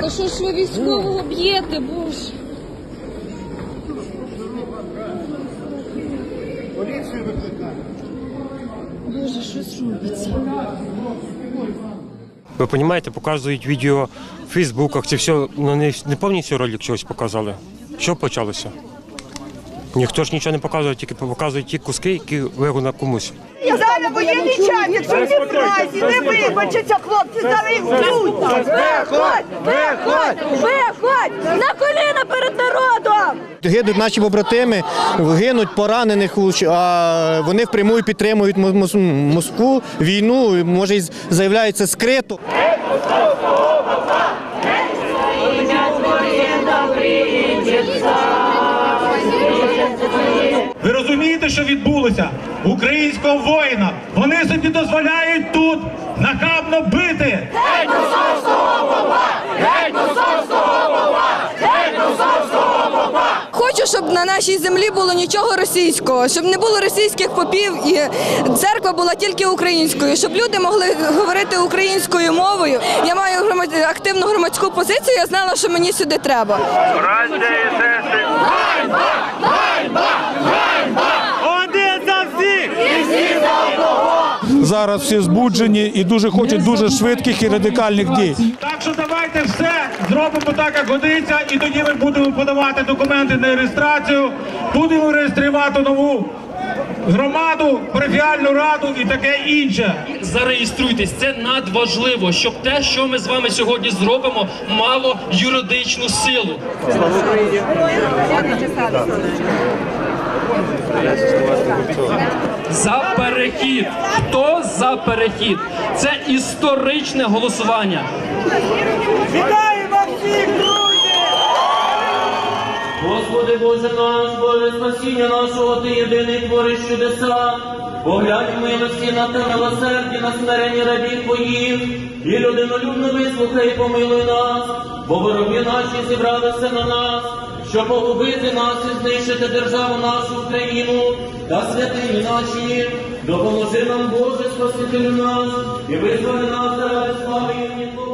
Та що ж ви військового б'єте, боже? Поліцію викликати. Боже, щось робиться. Ви розумієте, показують відео в Фейсбуках, це все, ну не повністю ролик чогось показали. Що почалося? Ніхто ж нічого не показує, тільки показують ті куски, які вигодні комусь. Я зараз воєнний час, якщо не в разі, не вибачаться, хлопці, зараз їх вб'ють. Виходь, виходь, виходь, на коліна перед народом! Гинуть наші побратими, гинуть поранених, а вони впряму підтримують Москву, війну, може і заявляється скрито. Ви розумієте, що відбулося? Українського воїна. Вони собі дозволяють тут нахабно бити. Геть московського попа! Геть московського попа! Геть московського попа! Хочу, щоб на нашій землі було нічого російського, щоб не було російських попів і церква була тільки українською, щоб люди могли говорити українською мовою. Я маю активну громадську позицію, я знала, що мені сюди треба. Один за всіх! Зараз всі збуджені і дуже хочуть дуже швидких і радикальних дій. Так що давайте все зробимо так, як годиться, і тоді ми будемо подавати документи на реєстрацію, будемо реєструвати нову громаду, парафіальну раду і таке інше. Зареєструйтесь, це надважливо, щоб те, що ми з вами сьогодні зробимо, мало юридичну силу. За перехід. Хто за перехід? Це історичне голосування. Вітаємо всіх, друзі! Господи Боже наш, Боже спасіння нашого, Ти єдиний твориш чудеса. Поглянь в милості на те милосерді, на смирення рабів Твоїх, і людинолюбно вислухай і помилуй нас, бо вороги наші зібралися на нас, щоб погубити нас і знищити державу нашу Україну та святині наші. Допоможи нам, Боже, Спасителю наш, і визволи нас заради слави імені Твого.